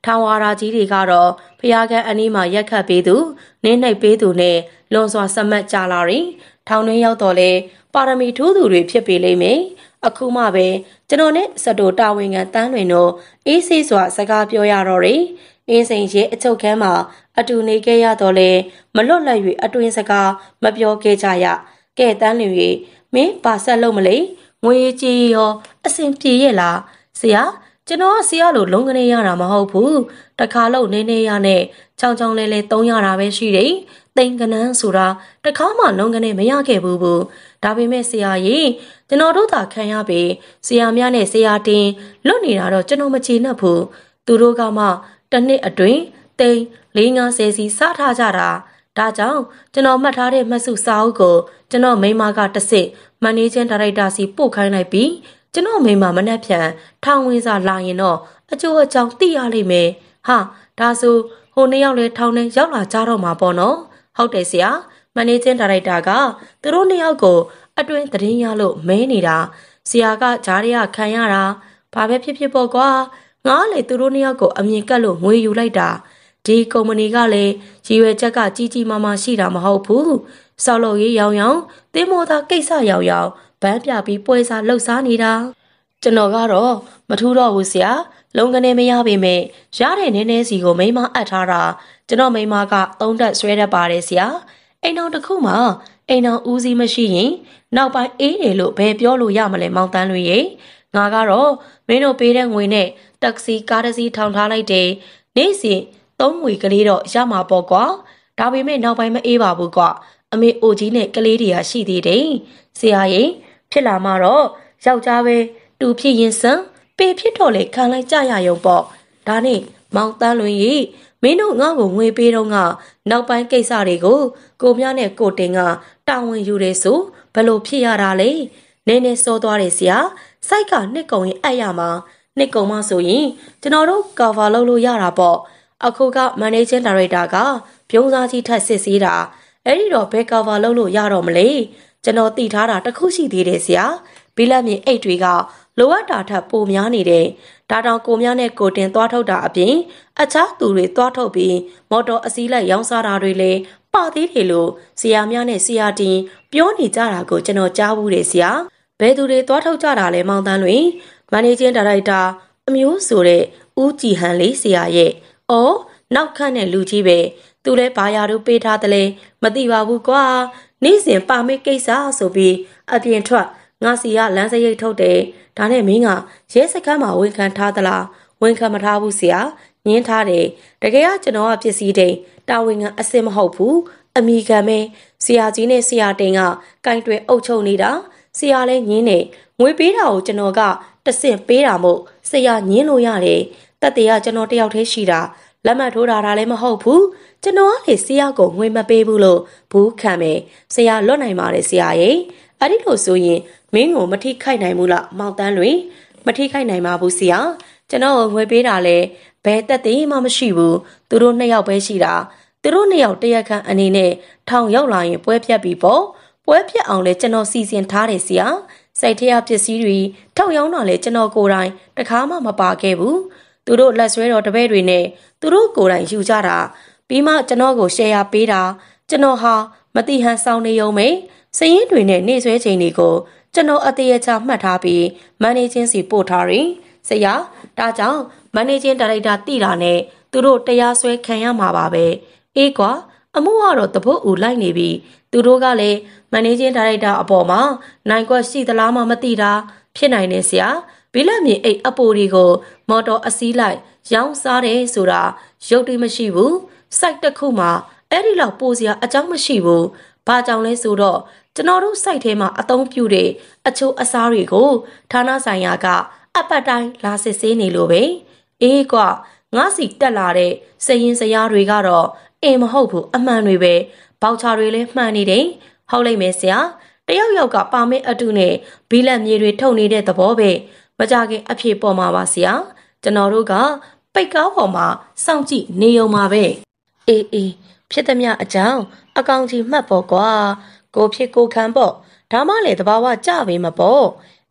ထောင်ဝါရာကြီးတွေကတော့ဖျားကန်အနီးမှာရက်ခတ်ပေးသူနင်းနှိပ်ပေးသူနဲ့လွန်စွာစမတ်ကြလာရင်ထောင်တွင်းရောက်တော့လေပါရမီထူးသူတွေဖြစ်ပေလိမ့်မယ်အခုမှပဲကျွန်တော်နဲ့စတိုတာဝန်ခံတန်းလွင်တို့အေးဆေးစွာစကားပြောရတော့တယ်အင်းစိန်ရဲ့အချုပ်ခန်းမှာအတူနေခဲ့ရတော့လေမလွတ်လပ်၍အတွင်စကားမပြောခဲ့ကြရကဲတန်းလွင်၍မင်းဘာဆက်လုပ်မလဲငွေကြီးရောအစင်ပြေရဲ့လားဆရာကျွန်တော်ကဆရာလိုလုံးကနေရတာမဟုတ်ဘူးတခါလို့နေနေရနဲ့ချောင်းချောင်းလဲလဲ300တာပဲရှိတယ်တိန်ကနန်းဆိုတာတခါမှလုံးကနေမရခဲ့ဘူးဒါပေမဲ့ဆရာကြီးကျွန်တော်တို့သာခံရပေဆရာများနဲ့ဆရာတင်လွတ်နေတာတော့ကျွန်တော်မချေနှက်ဘူးသူတို့ကမှတစ်နှစ်အတွင်းတိန်450စီစားထားကြတာဒါကြောင့်ကျွန်တော်မှတ်ထားတဲ့မှတ်စုစာအုပ်ကိုကျွန်တော်မိန်းမကတစ်စစ်မန်နေဂျာဒါရိုက်တာစီပို့ခိုင်းလိုက်ပြီးကျွန်တော်မိန်းမမနှက်ဖြန်ထောင်ဝင်စာလာရင်တော့အကျိုးအကြောင်းသိရလိမ့်မယ်ဟာဒါဆိုဟိုနှစ်ယောက်လဲထောင်ထဲရောက်လာကြတော့မှာပေါ့နော်ဟုတ်တယ်ဆရာမန်နေဂျာဒါရိုက်တာကသူတို့နှစ်ယောက်ကိုအတွင်းသတင်းရလို့မဲနေတာဆရာကဂျားရခံရတာဘာပဲဖြစ်ဖြစ်ပေါ့ကွာငါလေသူတို့နှစ်ယောက်ကိုအမြင်ကတ်လို့ငွေယူလိုက်တာဒီကုမ္ပဏီကလည်းရည်ရွယ်ချက်ကကြီးကြီးမားမားရှိတာမဟုတ်ဘူးဆောက်လုပ်ရေးရောင်ရောင်တင်းမောသားကိစ္စရောင်ရောင်ဗန်းပြပြီးပွဲစားလှုပ်ရှားနေတာကျွန်တော်ကတော့မထူးတော့ဘူးဆရာလုံးကနေမရပေမဲ့ရတဲ့နည်းနည်းစီကိုမိမအပ်ထားတာကျွန်တော်မိမက3တက်ဆွဲတတ်ပါတယ်ဆရာအိမ်တော်တစ်ခုမှအိမ်တော်ဦးစီးမရှိရင်နောက်ပိုင်းအေးတယ်လို့ဘယ်ပြောလို့ရမလဲမောင်တန်းလွင်ရေငါကတော့မင်းတို့ပေးတဲ့ငွေနဲ့တက္ကစီကားတစ်စီးထောင်ထားလိုက်တယ်နေ့စဉ်3ငွေကလေးတော့ရမှာပေါ့ကွာဒါပေမဲ့နောက်ပိုင်းမအေးပါဘူးကွာအမေအိုကြီးနဲ့ကလေးတွေကရှိသေးတယ်ဆရာရင်ဖြစ်လာမှတော့ယောက်ျားပဲတူဖြစ်ရင်စံပေဖြစ်တော့လေခံလိုက်ကြရရုံပေါ့ဒါနဲ့မောင်တန်းလွင်ရေမင်းတို့ငါ့ကိုငွေပေးတော့ကနောက်ပိုင်းကိစ္စတွေကိုကိုမြနဲ့ကိုတင်ကတာဝန်ယူတယ်ဆိုဘယ်လိုဖြစ်ရတာလဲနည်းနည်းစောသွားတယ်ဆရာစိုက်ကနှစ်ကုံရင်အပ်ရမှာနှစ်ကုံမှဆိုရင်ကျွန်တော်တို့ cover လုပ်လို့ရတာပေါ့အခုက managing director ကပြုံးစားကြီးထက်စစ်ဆေးတာအဲ့ဒီတော့ဘယ် cover လုပ်လို့ရတော့မလဲကျွန်တော်တည်ထားတာတခုရှိသေးတယ်ဆရာဘီလက်မြင်အိတ်တွေကလိုအပ်တာထက်ပိုများနေတယ်ဒါတောင်ကိုများနဲ့ကိုတင်သွားထုတ်တာအပြင်အခြားသူတွေသွားထုတ်ပြီးမော်တော်အစည်းလိုက်ရောင်းစားတာတွေလည်းပါသေးတယ်လို့ဆရာများနဲ့ဆရာတင်ပြောနေကြတာကိုကျွန်တော်ကြားဘူးတယ်ဆရာဘယ်သူတွေသွားထုတ်ကြတာလဲမောင်တန်းလွင်မန်နေဂျင်းဒါရိုက်တာအမျိုးဆိုတဲ့ဦးကြည်ဟန်လေးဆရာရဲ့အော်နောက်ခန့်တဲ့လူကြီးပဲသူလဲဘာယာတို့ပေးထားတယ်လဲမသိပါဘူးကွာနေ့စဉ်ပါမစ်ကိစ္စဆိုပြီးအပြင်ထွက်ငါစီကလမ်းစရိတ်ထုတ်တယ်ဒါနဲ့မင်းကရဲစခန်းမှာဝန်ခံထားသလားဝန်ခံမထားဘူးဆရာညင်းထားတယ်တကယ်ကကျွန်တော်ကပစ္စည်းတိန်တာဝန်ခံအစ်စ်မဟုတ်ဘူးအမိခံပဲဆရာကြီးနဲ့ဆရာတိန်ကကင်တွယ်အုပ်ချုပ်နေတာဆရာလဲညင်းနေငွေပေးတာကိုကျွန်တော်ကတဆင့်ပေးတာမို့ဆရာညင်းလို့ရတယ်တက်တဲ့ကကျွန်တော်တယောက်တည်းရှိတာလက်မှတ်ထိုးတာလည်းမဟုတ်ဘူးကျွန်တော်ကလေဆရာကိုငွေမပေးဘူးလို့ဘူးခံမယ်ဆရာလွတ်နိုင်ပါတယ်ဆရာရဲ့အဲ့ဒီလိုဆိုရင်မင်းကိုမထိခိုက်နိုင်ဘူးလားမောင်တန်းလွင်မထိခိုက်နိုင်ပါဘူးဆရာကျွန်တော်ငွေပေးတာလဲဘယ်တက်သေးမှမရှိဘူးသူတို့2ယောက်ပဲရှိတာသူတို့2ယောက်တရက်ခန့်အနေနဲ့ထောင်ရောက်လာရင်ပွဲဖြတ်ပြီးပေါ့ပွဲဖြတ်အောင်လဲကျွန်တော်စီစဉ်ထားတယ်ဆရာစိတ်ထရပစ္စည်းတွေထောက်ရောင်းတာလဲကျွန်တော်ကိုယ်တိုင်တခါမှမပါခဲ့ဘူးသူတို့လက်ဆွဲတော်တပည့်တွေနဲ့သူတို့ကိုယ်တိုင်ယူကြတာပြီးမှကျွန်တော်ကိုရှယ်ယာပေးတာကျွန်တော်ဟာမတိဟန်ဆောင်နေုံပဲစရင်တွေနဲ့နေဆွဲချိန်တွေကိုကျွန်တော်အသေးအချာမှတ်ထားပြီးမန်နေဂျင်းစီပို့ထားရင်ဆရာဒါကြောင့်မန်နေဂျင်းဒါရိုက်တာတိတာနဲ့သူတို့တရားစွဲခံရမှာပါပဲအေးကွာအမှုကတော့တပုတ်ဦးလိုက်နေပြီသူတို့ကလည်းမန်နေဂျင်းဒါရိုက်တာအပေါ်မှာနိုင်ကွက်ရှိသလားမှမသိတာဖြစ်နိုင်နေဆရာဘီလက်မြေအိတ်အပိုတွေကိုမော်တော်အစည်းလိုက်ရောင်းစားတယ်ဆိုတာရုပ်တည်မရှိဘူးစိုက်တစ်ခုမှာအဲ့ဒီလောက်ပိုးစရာအကြောင်းမရှိဘူးဘာကြောင့်လဲဆိုတော့ကျွန်တော်တို့စိုက်ထဲမှာအသုံးပြုတဲ့အချို့အစားတွေကိုဌာနဆိုင်ရာကအပတ်တိုင်းလာစစ်ဆေးနေလို့ပဲအေးကွာငါစီတက်လာတဲ့စရင်စရာတွေကတော့အင်းမဟုတ်ဘူးအမှန်တွေပဲဘောက်ချာတွေလည်းမှန်နေတယ်ဟုတ်လိမ့်မယ်ဆရာတယောက်ယောက်ကပါမစ်အတုနဲ့ဘီလက်မြေတွေထုတ်နေတဲ့သဘောပဲမကြခင်အဖြစ်ပေါ်မှာပါဆရာကျွန်တော်တို့ကပိတ်ကားပေါ်မှာစောင့်ကြည့်နေုံမှာပဲအေးဖြစ်သည်များအကြောင်းအကောင်ကြီးမှတ်ပေါ့ကွာကိုဖြစ်ကိုခံပေါ့ဒါမှလည်းတဘာဝကြပေမပေါ့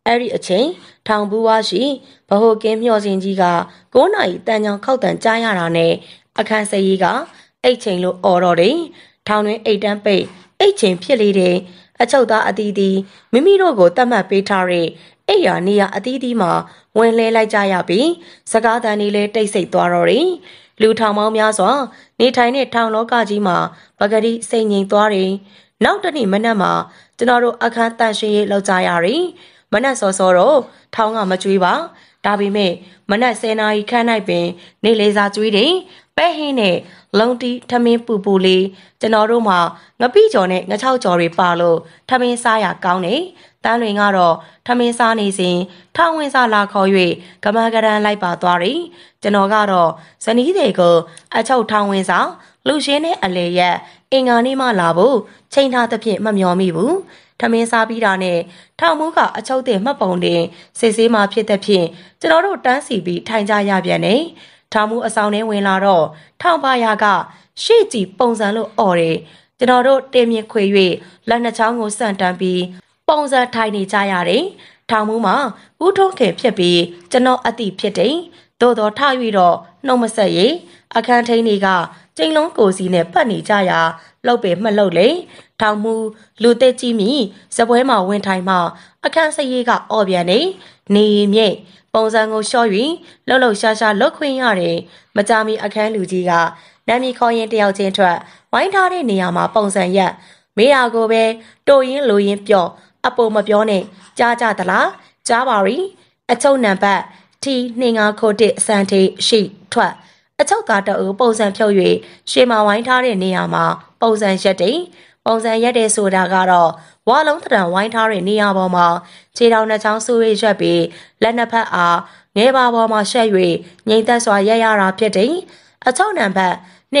အဲ့ဒီအချိန်ထောင်ဘူးဝါရှိဗဟိုကင်းမျှော်စင်ကြီးက9 နာရီတန်ချောင်ခောက်တန်ကြားရတာနဲ့အခန်းစရေးကအိတ်ချိန်လို့အော်တော့တယ်ထောင်တွင်အိတ်တန်းပိတ်အိတ်ချိန်ဖြစ်လေတယ်အချုပ်သားအသီးသီးမိမိတို့ကိုတတ်မှတ်ပေးထားတဲ့အိယာနေရအသီးသီးမှာဝင်လဲလိုက်ကြရပြီးစကားသံတွေလည်းတိတ်ဆိတ်သွားတော့တယ်လူထောင်ပေါင်းများစွာနေထိုင်တဲ့ထောင်လောကကြီးမှာပဂတိစိတ်ငြိမ်သွားတယ်နောက်တနေ့မနက်မှာကျွန်တော်တို့အခန်းတန်ရှင်းရေးလောက်ကြရတယ်မနက်စောစောတော့ထောင်းကမကြွေးပါဒါပေမဲ့မနက်10 နာရီခန့်၌ပင်နေလေစာကြွေးတယ်ပဲဟင်းနဲ့လုံတီထမင်းပူပူလေးကျွန်တော်တို့မှာငပိကျော်နဲ့ငချောက်ကျော်တွေပါလို့ထမင်းစားရကောင်းတယ်တန်းလွင်ကတော့ထမင်းစားနေစဉ်ထောင်ဝင်စားလာခေါ်၍ကမကရန်လိုက်ပါသွားတယ်ကျွန်တော်ကတော့ဇနီးတွေကိုအချုပ်ထောင်ဝင်စားလူရှင်းနဲ့အလေရက်အင်္ဂါနေ့မှလာဖို့ချိန်ထားသဖြင့်မမျော်မိဘူးထမင်းစားပြီးတာနဲ့ထောင်မူးကအချုပ်တဲ့မှတ်ပုံတင်စစ်ဆေးမှဖြစ်တဲ့ဖြင့်ကျွန်တော်တို့တန်းစီပြီးထိုင်ကြရပြန်တယ်ထောင်မူးအဆောင်ထဲဝင်လာတော့ထောင်ပါရကရှေ့ကြည့်ပုံစံလို့អော်တယ်ကျွန်တော်တို့တင်မြင့်ခွေ၍လက်နှစ်ချောင်းကိုစန့်တန်းပြီးပုံစံထိုင်နေကြရတယ်ထောင်မူးမှာဦးထုံးခင်ဖြစ်ပြီးကျွန်တော်အတိဖြစ်တယ်သို့တော်ထ၍တော့နှုတ်မဆက်ရအခန်းထိန်တွေကကျိန်လုံးကိုစီနဲ့ပတ်နေကြရာလောက်ပေမှတ်လို့လေထောင်မူလူသက်ကြီးမိစပွဲမှာဝင်ထိုင်မှအခန်းစရေးကအော်ပြန်နေမြိတ်ပုံစံကိုလျှော့၍လှုပ်လှုပ်ရှားရှားလှုပ်ခွင့်ရတယ်မကြမီအခန်းလူကြီးကနာမည်ခေါ်ရင်တယောက်ချင်းထွက်ဝိုင်းထားတဲ့နေရာမှာပုံစံရက်မေးတာကိုပဲတိုးရင်လိုရင်းပြော့အပေါ်မပြောနဲ့ကြားကြသလားကြားပါရီအချုပ်နံပါတ် T25 စံထိရှိထွက်အချုပ်သားတအုပ်ပုံစံဖြုတ်၍ရှေးမှာဝိုင်းထားတဲ့နေရာမှာပုံစံရက်တယ်ပုံစံရက်တဲ့ဆိုတာကတော့ဝါလုံးတံဝိုင်းထားတဲ့နေရာပေါ်မှာခြေထောက်နှစ်ချောင်းဆူ၍ရက်ပြီးလက်နှစ်ဖက်အားငဲပါပေါ်မှာရှက်၍ငိမ့်သက်စွာရက်ရတာဖြစ်တယ်အချုပ်နံပါတ်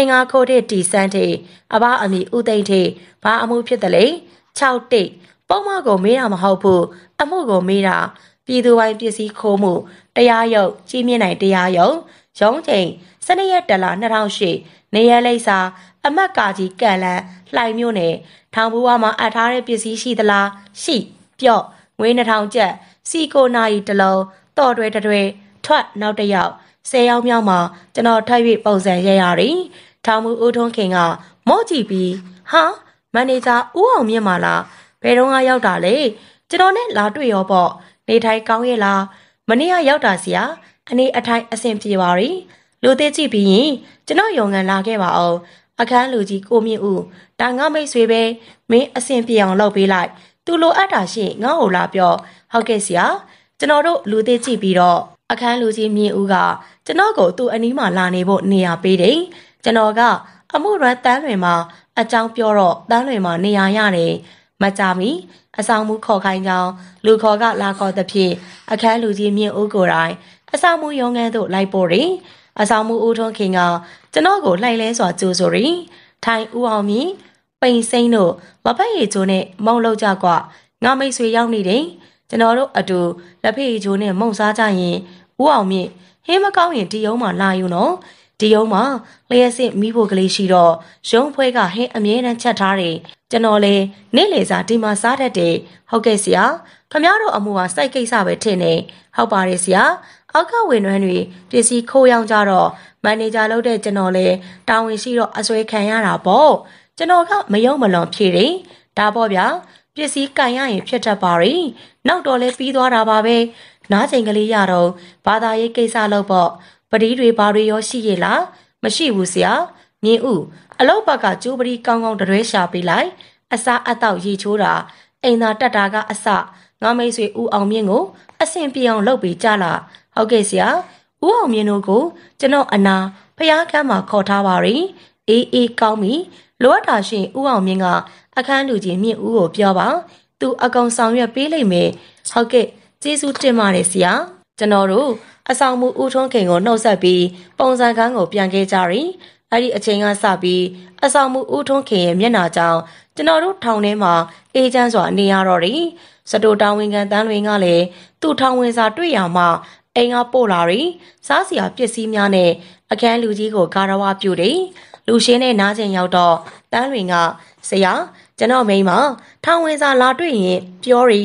25တီစံထိအဘအမိဦးသိန်းထိဘာအမှုဖြစ်တယ်လဲ6တိပုံမကိုမေးတာမဟုတ်ဘူးအမှုကိုမေးတာပြည်သူပိုင်းပစ္စည်းခိုးမှုတရားရုပ်ကြီးမြင့်နိုင်တရားရုံးရုံးချိန်12 ရက်တလ2008နေရလိပ်စာအမတ်ကာကြီးကန်လန်းလှိုင်မြို့နယ်ထောင်ဘူးဝါမှာအပ်ထားတဲ့ပစ္စည်းရှိသလားရှိပြော့ငွေ2000ကျပ်စီကိုနာရီတစ်လုံးတော်တွဲတွဲထွက်နောက်တစ်ယောက်10 ယောက်မြောက်မှာကျွန်တော်ထပ်၍ပုံစံရက်ရတယ်ထောင်မူဦးထွန်းခင်ကမော့ကြည့်ပြီးဟာမန်နေဂျာဦးအောင်မြင့်မလားဘယ်တော့မှရောက်တာလဲကျွန်တော်နဲ့လာတွေ့ရောပေါ့နေထိုင်ကောင်းရဲ့လားမနေ့ကရောက်တာစီယာအနေအထိုင်အဆင်ပြေပါရီလူသေးကြည့်ပြီးရင်ကျွန်တော်ရုံကန်လာခဲ့ပါအောင်အခန်းလူကြီးကိုမြင့်ဦးဒါငါမိတ်ဆွေပဲမင်းအဆင်ပြေအောင်လုပ်ပေးလိုက်သူလိုအပ်တာရှိငါ့ကိုလာပြောဟုတ်ကဲ့စီယာကျွန်တော်တို့လူသေးကြည့်ပြီးတော့အခန်းလူကြီးမြင့်ဦးကကျွန်တော်ကိုသူ့အနီးမှာလာနေဖို့နေရာပေးတယ်ကျွန်တော်ကအမှုရန်တန်းလွင်မှာအကြောင်းပြောတော့တန်းလွင်မှာနေရာရတယ်မကြမီအဆောင်မှုခေါ်ခိုင်းကြောင်းလူခေါ်ကလာခေါ်သဖြင့်အခန်းလူကြီးမြင့်ဦးကိုယ်တိုင်အဆောင်မှုရုံးခန်းသို့လိုက်ပို့တယ်အဆောင်မှုဦးထွန်းခင်ကကျွန်တော်ကိုလှိုက်လဲစွာကြိုးဆိုရင်ထိုင်ဦးအောင်မြင့်ပိန်စိမ့်တို့မဖက်ရည်ချိုးနဲ့မုံလောက်ကြကွငါမိတ်ဆွေရောက်နေတယ်ကျွန်တော်တို့အတူလက်ဖက်ရည်ချိုးနဲ့မုံစားကြရင်ဦးအောင်မြင့်ဟင်းမကောင်းရင်ဒီယုံမှာလာယူနော်ဒီယုံမှာလျှက်စစ်မိဖို့ကလေးရှိတော့ရုံးဖွဲကဟင်းအမြဲတမ်းချက်ထားတယ်ကျွန်တော်လည်းနေ့လေစာဒီမှာစားတတ်တယ်ဟုတ်ကဲ့ဆရာခမရတို့အမှုဟာစိုက်ကိစ္စပဲထင်နေဟုတ်ပါတယ်ဆရာအောက်ကဝင်နှွမ်းတွေပစ္စည်းခိုးရောင်းကြတော့မန်နေဂျာလုပ်တဲ့ကျွန်တော်လည်းတာဝန်ရှိတော့အစွဲခံရတာပေါ့ကျွန်တော်ကမယုံမလွန်ဖြေတယ်ဒါပေါ့ဗျာပစ္စည်းကန်ရရင်ဖြစ်တတ်ပါရီနောက်တော့လဲပြီးသွားတာပါပဲနားချိန်ကလေးရတော့ဘာသာရေးကိစ္စလုပ်ပေါ့ပတိတွေဘာတွေရောရှိရလားမရှိဘူးဆရာမြင်ဦးအလောက်ဘက်ကကျိုးပတိကောင်းကောင်းတရွဲရှာပေးလိုက်အစားအသောက်ရေချိုးတာအိမ်သာတက်တာကအစငါမိတ်ဆွေဦးအောင်မြင့်ကိုအဆင်ပြေအောင်လုပ်ပေးကြလားဟုတ်ကဲ့ဆရာဦးအောင်မြင့်တို့ကိုကျွန်တော်အနာဖျားကမ်းမှာခေါ်ထားပါရီအေးကောင်းပြီလိုအပ်တာရှင်ဦးအောင်မြင့်ကအခန်းလူကြီးမြင့်ဦးကိုပြောပါသူအကောင်ဆောင်ရွက်ပေးလိမ့်မယ်ဟုတ်ကဲ့ကျေးဇူးတင်ပါတယ်ဆရာကျွန်တော်တို့အဆောင်မှုဦးထွန်းခင်ကိုနှုတ်ဆက်ပြီးပုံစံကန်းကိုပြန်ခဲ့ကြရီအဲ့ဒီအချိန်ကစပြီးအဆောင်မှုဦးထွန်းခင်ရဲ့မျက်နှာကြောင့်ကျွန်တော်တို့ထောင်ထဲမှာအေးချမ်းစွာနေရတော့တယ်စတိုတာဝန်ခံတန်းတွေကလည်းသူ့ထောင်ဝင်စာတွေ့ရမှအိမ်ကပို့လာရီစားစရာပစ္စည်းများနဲ့အခန်းလူကြီးကိုဂါရဝပြုတယ်လူရှင်းတဲ့နားချိန်ရောက်တော့တန်းတွေကဆရာကျွန်တော်မိန်းမထောင်ဝင်စာလာတွေ့ရင်ပြောရီ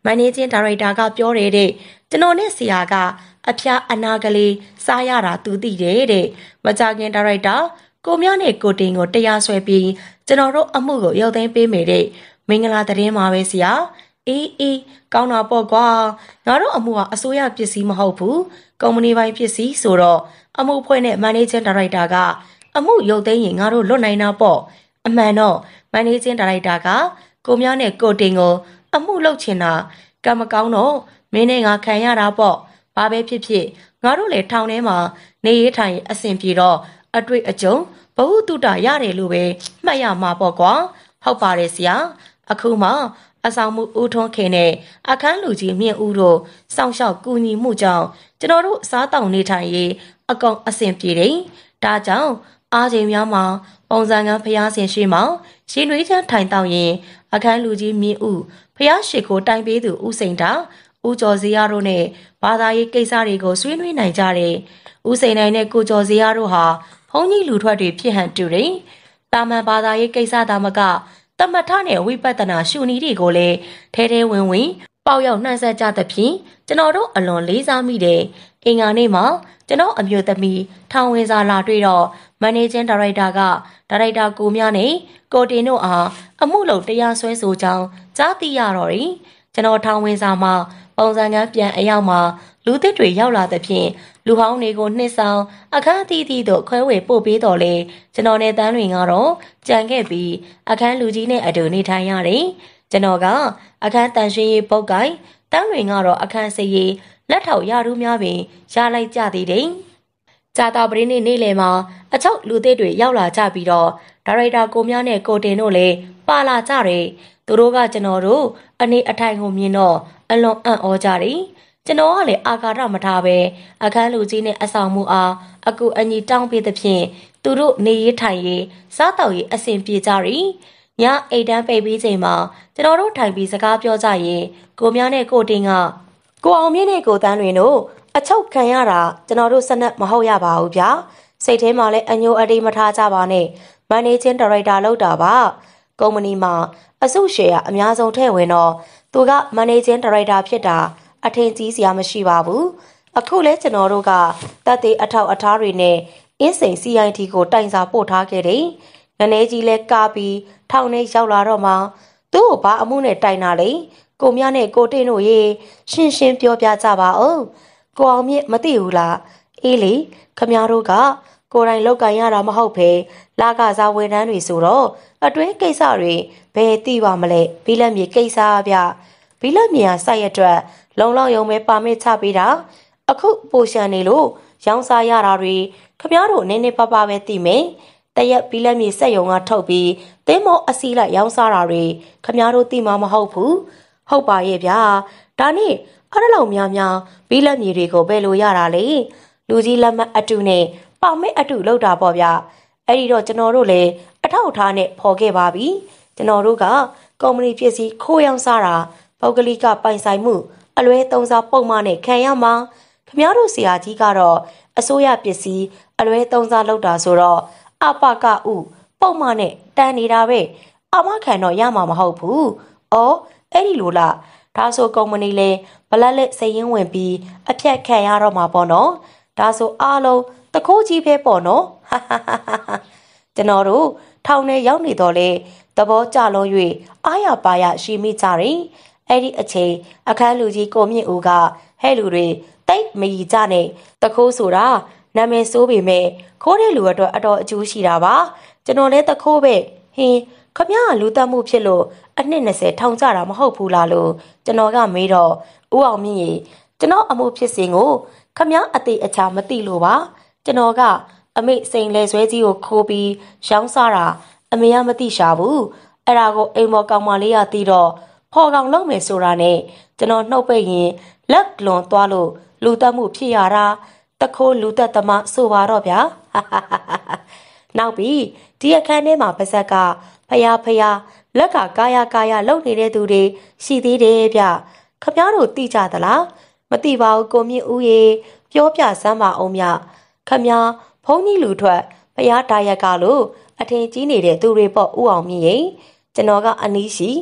မန်နေဂျင်းဒါရိုက်တာကပြောတယ်တဲ့ကျွန်တော်နဲ့ဆရာကအဖျားအနာကလေးစားရတာသူသိတယ်တဲ့မကြခင်ဒါရိုက်တာကိုမြနဲ့ကိုတင်ကိုတရားစွဲပြီးကျွန်တော်တို့အမှုကိုရုပ်သိမ်းပေးမယ်တဲ့မင်္ဂလာသတင်းပါပဲဆရာအေးကောင်းတာပေါ့ကွာငါတို့အမှုကအစိုးရပစ္စည်းမဟုတ်ဘူးကုမ္ပဏီပိုင်းပစ္စည်းဆိုတော့အမှုဖွဲ့နဲ့မန်နေဂျင်းဒါရိုက်တာကအမှုရုပ်သိမ်းရင်ငါတို့လွတ်နိုင်တာပေါ့အမှန်တော့မန်နေဂျင်းဒါရိုက်တာကကိုမြနဲ့ကိုတင်ကိုအမှုလုပ်ချင်တာကံမကောင်းတော့မင်းနဲ့ငါခံရတာပေါ့ဘာပဲဖြစ်ဖြစ်ငါတို့လေထောင်ထဲမှာနေရထိုင်အဆင်ပြေတော့အတွေ့အကြုံဘဝတုတရတယ်လို့ပဲမှတ်ရမှာပေါ့ကွာဟုတ်ပါတယ်ဆရာအခုမှအဆောင်မှုဦးထွန်းခင်နဲ့အခန်းလူကြီးမြင့်ဦးတို့စောင့်ရှောက်ကူညီမှုကြောင့်ကျွန်တော်တို့စားတောင်နေထိုင်ရေးအကောင်အဆင်ပြေတယ်ဒါကြောင့်အားချိန်များမှာပုံစံကဖျားဆင်ရှိမှရှင်နွေးချမ်းထိုင်တောက်ရင်အခန်းလူကြီးမြင့်ဦးဖျားရှိကိုတိုင်ပေးသူဦးစိန်တာဦးကျော်စရာတို့နဲ့ဘာသာရေးကိစ္စတွေကိုဆွေးနွေးနိုင်ကြတယ်ဦးစိန်နိုင်နဲ့ကိုကျော်စရာတို့ဟာဘုန်းကြီးလူထွက်တွေဖြစ်ဟန်တူတယ်တာမန်ဘာသာရေးကိစ္စသာမကတမထနဲ့ဝိပဿနာရှုနည်းတွေကိုလည်းထဲဝင်ပေါက်ရောက်နှံ့ဆက်ကြသဖြင့်ကျွန်တော်တို့အလွန်လေးစားမိတယ်အင်္ဂါနေ့မှာကျွန်တော်အမျိုးသမီးထောင်ဝင်စာလာတွေ့တော့မန်နေဂျင်းဒါရိုက်တာကဒါရိုက်တာကိုမြနဲ့ကိုတင်တို့အားအမှုလုပ်တရားစွဲဆိုကြောင်းကြားသိရတော့တယ်ကျွန်တော်ထောင်ဝင်စာမှာပုံစံကပြန်အရောက်မှာလူသစ်တွေရောက်လာသဖြင့်လူဟောင်းတွေကိုနှိမ့်ဆောင်အခန်းအသီးသီးတို့ခွဲဝေပို့ပေးတော်လေကျွန်တော်နဲ့တန်းတွင်ကတော့ကြံခဲ့ပြီးအခန်းလူကြီးနဲ့အတူနေထိုင်ရတယ်ကျွန်တော်ကအခန်းတန်ရှင်းရေးပုတ်ကိုင်တန်းတွင်ကတော့အခန်းစရေးလက်ထောက်ရထူးများပင်ရလိုက်ကြသေးတယ်ကြာတာပရင်းနေ့လယ်မှာအချုပ်လူသစ်တွေရောက်လာကြပြီးတော့ဒါရိုက်တာကိုမြနဲ့ကိုတင်တို့လည်းပါလာကြတယ်သူတို့ကကျွန်တော်တို့အနေအထိုင်ကိုမြင်တော့အလွန်အံ့ဩကြတယ်ကျွန်တော်ကလည်းအာဃာတမထားပဲအခန်းလူကြီးနဲ့အဆောင်မှုအားအကူအညီတောင်းပေးသဖြင့်သူတို့နေရထိုင်ရေးစားတောက်ရေးအဆင်ပြေကြရီညအိတ်တန်းပိတ်ပြီးချိန်မှာကျွန်တော်တို့ထိုင်ပြီးစကားပြောကြရင်ကိုမြနဲ့ကိုတင်ကကိုအောင်မြင့်နဲ့ကိုတန်းတွင်တို့အချုပ်ခံရတာကျွန်တော်တို့စနက်မဟုတ်ရပါဘူးဗျာစိတ်ထဲမှာလည်းအညိုအတေးမထားကြပါနဲ့မန်နေဂျင်းဒါရိုက်တာလောက်တာပါကုမ္ပဏီမှာအစုရှယ်ယာအများဆုံးထည့်ဝင်တော့သူကမန်နေဂျင်းဒါရိုက်တာဖြစ်တာအထင်ကြီးစရာမရှိပါဘူးအခုလဲကျွန်တော်တို့ကတပ်သေးအထောက်အထားတွေနဲ့အင်းစိန် CIT ကိုတိုင်စာပို့ထားခဲ့တယ်ငနေကြီးလဲကားပြီးထောင်ထဲရောက်လာတော့မှသူ့ကိုဘာအမှုနဲ့တိုင်တာလဲကိုမြနဲ့ကိုတင်တို့ရေရှင်းပြောပြကြပါဦးကိုအောင်မြင့်မသိဘူးလားအေးလေခမတို့ကကိုယ်တိုင်လောက်ကန်ရတာမဟုတ်ပဲလာကစားဝန်ထမ်းတွေဆိုတော့အတွင်းကိစ္စတွေဘယ်သိပါမလဲဘီလက်မြေကိစ္စဗျဘီလက်မြေစိုက်ရအတွက်လုံလောက်ရုံပဲပါမစ်ချပေးတာအခုပိုရှန်နေလို့ရောင်းစားရတာတွေခမတို့နည်းနည်းပါးပါးပဲသိမယ်တရက်ဘီလက်မြေစက်ယုံကထုတ်ပြီးသင်းမောအစီလိုက်ရောင်းစားတာတွေခမတို့သိမှာမဟုတ်ဘူးဟုတ်ပါရဲ့ဗျာဒါနဲ့အဲ့ဒါလောက်များဘီလက်မြေတွေကိုဘယ်လိုရတာလဲလူကြီးလက်မအတူနဲ့ပါမစ်အတူလောက်တာပေါ့ဗျအဲ့ဒီတော့ကျွန်တော်တို့လည်းအထောက်အထားနဲ့ဖော်ခဲ့ပါပြီကျွန်တော်တို့ကကုမ္ပဏီပစ္စည်းခိုးရောင်းစားတာပုဂ္ဂလိကပိုင်ဆိုင်မှုအလွဲသုံးစားပုံမှန်နဲ့ခံရမှာခင်ဗျားတို့ဆရာကြီးကတော့အစိုးရပစ္စည်းအလွဲသုံးစားလုပ်တာဆိုတော့အပကဥပုံမှန်နဲ့တန်နေတာပဲအမခံတော့ရမှာမဟုတ်ဘူး။အော်အဲ့ဒီလိုလားဒါဆိုကုမ္ပဏီလဲဘလက်လက်စိတ်ရင်းဝင်ပြီးအဖြတ်ခံရတော့မှာပေါ့နော်။ဒါဆိုအားလုံးတခိုးကြီးပဲပေါ့နော်။ကျွန်တော်တို့ထောင်ထဲရောက်နေတော့လေသဘောကျလုံး၍အားရပါရရှိမိကြတယ်။အဲ့ဒီအချိန်အခန်းလူကြီးကိုမြင့်ဦးကဟဲ့လူတွေတိတ်မီကြနဲ့တခိုးဆိုတာနာမည်ဆိုးပေမဲ့ခိုးတဲ့လူအတွက်အတော်အကျိုးရှိတာပါကျွန်တော်လည်းတခိုးပဲဟင်းခမရလူတက်မှုဖြစ်လို့အနှစ်20ထောင်ကြတာမဟုတ်ဘူးလားလို့ကျွန်တော်ကမေးတော့ဦးအောင်မြင့်ကြီးကျွန်တော်အမှုဖြစ်စဉ်ကိုခမရအသေးအချာမသိလို့ပါကျွန်တော်ကအမိစိန်လဲဆွဲကြီးကိုခိုးပြီးရောင်းစားတာအမေကမသိရှာဘူးအဲ့ဒါကိုအိမ်မော်ကောင်မလေးကသိတော့ဖော်ကောင်လုပ်မယ်ဆိုတာနဲ့ကျွန်တော်နှုတ်ပိတ်ရင်လက်လွန်သွားလို့လူတက်မှုဖြစ်ရတာတခိုးလူတက်သမားဆိုပါတော့ဗျာနောက်ပြီးဒီအခန်းထဲမှာပါဇက်ကဖယားလက်ကကာယလုံနေတဲ့သူတွေရှိသေးတယ်ဗျခမ ्या တို့သိကြသလားမသိပါဘူးကိုမြင့်ဦးရေပြောပြစမ်းပါအောင်မြခမ ्या ဘုန်းကြီးလူထွက်ဖယားတာရက်ကလို့အထင်ကြီးနေတဲ့သူတွေပေါ့ဦးအောင်မြင့်ရေကျွန်တော်ကအနီးရှိ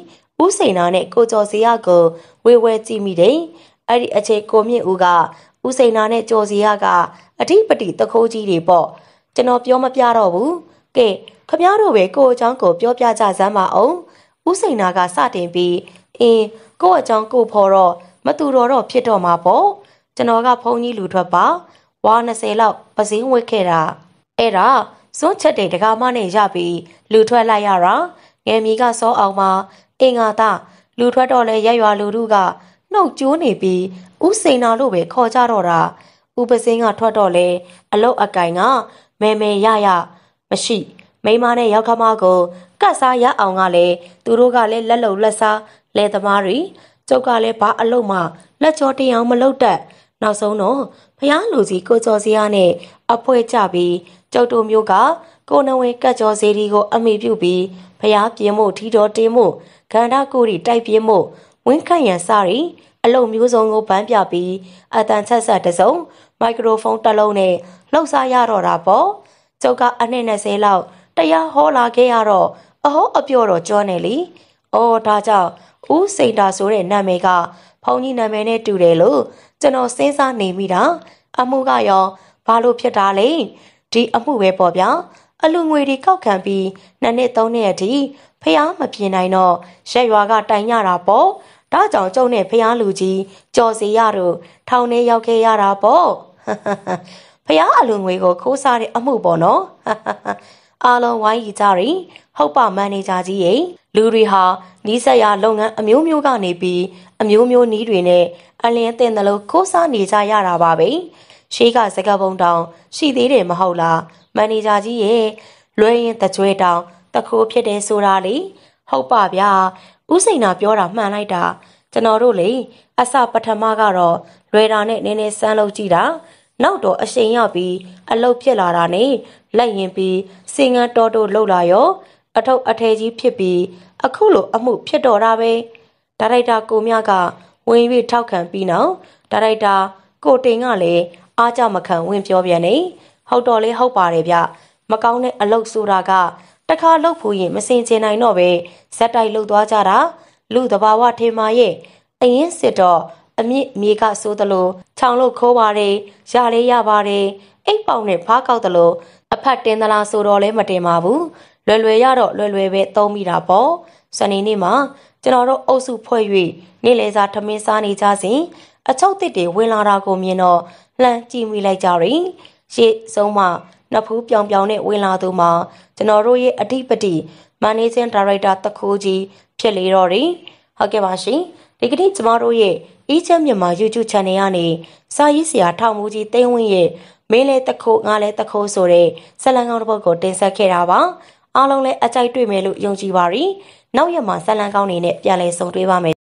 ဦးစိန်နာနဲ့ကိုကျော်စီရကိုဝေဝဲကြည့်မိတယ်အဲ့ဒီအချိန်ကိုမြင့်ဦးကဦးစိန်နာနဲ့ကျော်စီရကအဓိပတိတခိုးကြီးတွေပေါ့ကျွန်တော်ပြောမပြတော့ဘူးကဲခမည်းတော်ပဲကိုအကြောင်းကိုပြောပြကြစမ်းပါအောင်ဦးစိန်နာကစတင်ပြီးကိုအကြောင်းကိုဖော်တော့မတူတော့ဖြစ်တော့မှာပေါ့ကျွန်တော်ကဖုန်းကြီးလူထွက်ပါဝါ20လောက်ပစင်းဝစ်ခဲ့တာအဲ့ဒါစွန့်ချက်တဲ့တကားမနဲ့ရပြီးလူထွက်လိုက်ရတာငယ်မီကစောအောင်မှာအင်္ဂါသားလူထွက်တော့လဲရက်ရွာလူတို့ကနှုတ်ကျိုးနေပြီးဦးစိန်နာလို့ပဲခေါ်ကြတော့တာဦးပစင်းကထွက်တော့လဲအလုတ်အကင်ကမဲရမရှိမိမနဲ့ရောက်ခမကိုကတ်စားရအောင်ကလည်းသူတို့ကလည်းလက်လုံလက်စားလဲသမားတွေကျုပ်ကလည်းဘာအလုပ်မှလက်ချောတရားမလုပ်တတ်နောက်ဆုံးတော့ဖျားလူကြီးကိုကျော်စရာနဲ့အဖွဲကြပြီးကျုပ်တို့မျိုးကကိုနဝင်းကတ်ကျော်စီဒီကိုအမိပြုပြီးဖျားပြင်းမှုထီတော်တင်းမှုဂန္ဓာကိုရီတိုက်ပြင်းမှုဝင်းခန့်ရန်စားရီအလုံးမျိုးစုံကိုဗန်းပြပြီးအတန်ချက်ဆက်တစုံမိုက်ခရိုဖုန်းတစ်လုံးနဲ့လှုပ်ရှားရတော့တာပေါ့ကျုပ်ကအနှစ်20လောက်တရားဟောလာခဲ့ရတော့အဟောအပြော့တော့ကြောနေလေအော်ဒါကြောင့်ဦးစိန်တာဆိုတဲ့နာမည်ကဖုန်းကြီးနာမည်နဲ့တူတယ်လို့ကျွန်တော်စဉ်းစားနေမိတာအမှုကရောဘာလို့ဖြစ်တာလဲဒီအမှုပဲပေါ့ဗျာအလူငွေတွေကောက်ခံပြီး2နှစ်3နှစ်အထိဖျားမပြင်းနိုင်တော့ရက်ရွာကတိုင်ရတာပေါ့ဒါကြောင့်ကျုံနဲ့ဖျားလူကြီးကြော်စီရတို့ထောင်ထဲရောက်ခဲ့ရတာပေါ့ဖျားအလူငွေကိုခိုးစားတဲ့အမှုပေါ့နော်အားလုံးဝိုင်းရီကြရီဟုတ်ပါမန်နေဂျာကြီးရေလူတွေဟာနီးစပ်ရာလုပ်ငန်းအမျိုးမျိုးကနေပြီးအမျိုးမျိုးနီးတွေနဲ့အလင်းတင်တယ်လို့ခိုးစားနေကြရတာပါပဲရှေးကစကားပုံတောင်ရှိသေးတယ်မဟုတ်လားမန်နေဂျာကြီးရေလွဲရင်တကြွဲတောင်တခိုးဖြစ်တယ်ဆိုတာလေဟုတ်ပါဗျာဦးစိန်နာပြောတာမှန်လိုက်တာကျွန်တော်တို့လေအစပထမကတော့လွယ်တာနဲ့နည်းနည်းစမ်းလုပ်ကြည့်တာနောက်တော့အရှိန်ရောက်ပြီးအလုတ်ဖြစ်လာတာနဲ့လက်ရင်ပြီးစင်ငန်းတော်တို့လှုပ်လာရောအထုပ်အထည်ကြီးဖြစ်ပြီးအခုလိုအမှုဖြစ်တော့တာပဲဒါရိုက်တာကိုမြကဝင်ပြီးထောက်ခံပြီးနောက်ဒါရိုက်တာကိုတင်ကလည်းအားကြမခံဝင်ပြောပြန်နေဟုတ်တော့လေဟုတ်ပါတယ်ဗျမကောင်းတဲ့အလုပ်ဆိုတာကတခါလုပ်ဖို့ရင်မစင်ချင်နိုင်တော့ပဲဇက်တိုက်လှုပ်သွားကြတာလူတဘာဝထေမာရဲ့အရင်စစ်တော့အမြင့်မြေကဆိုးသလိုခြောင်လို့ခိုးပါတယ်ရလေးရပါတယ်အိတ်ပေါင်နဲ့ဖားကောက်သလိုအဖက်တင်သလားဆိုတော့လဲမတင်ပါဘူးလွယ်ရတော့လွယ်ပဲသုံးမိတာပေါ့စနေနေ့မှာကျွန်တော်တို့အုပ်စုဖွဲ့၍နေ့လယ်စာထမင်းစားနေကြစဉ်အချုပ်တစ်တွေဝင်လာတာကိုမြင်တော့လှမ်းကြည့်မိလိုက်ကြရင်ရှေ့ဆုံးမှနှစ်ဖူးပြောင်နဲ့ဝင်လာသူမှာကျွန်တော်တို့ရဲ့အဓိပတိမန်နေဂျင်းဒါရိုက်တာတခိုးကြီးဖြစ်လေတော့တယ်ဟုတ်ကဲ့ပါရှင်ဒီကနေ့ကျမတို့ရဲ့အေးချမ်းမြန်မာ YouTube Channel ကနေစာရေးဆရာထောက်မှုကြီးသိန်းဝင်းရဲ့မင်းလဲတခိုးငါလဲတခိုးဆိုတဲ့ဇာတ်လမ်းကောင်းတစ်ပုဒ်ကိုတင်ဆက်ခဲ့တာပါအားလုံးလည်းအကြိုက်တွေ့မယ်လို့ယုံကြည်ပါရီနောက်ရက်မှာဇာတ်လမ်းကောင်းတွေနဲ့ပြန်လည်ဆုံတွေ့ပါမယ်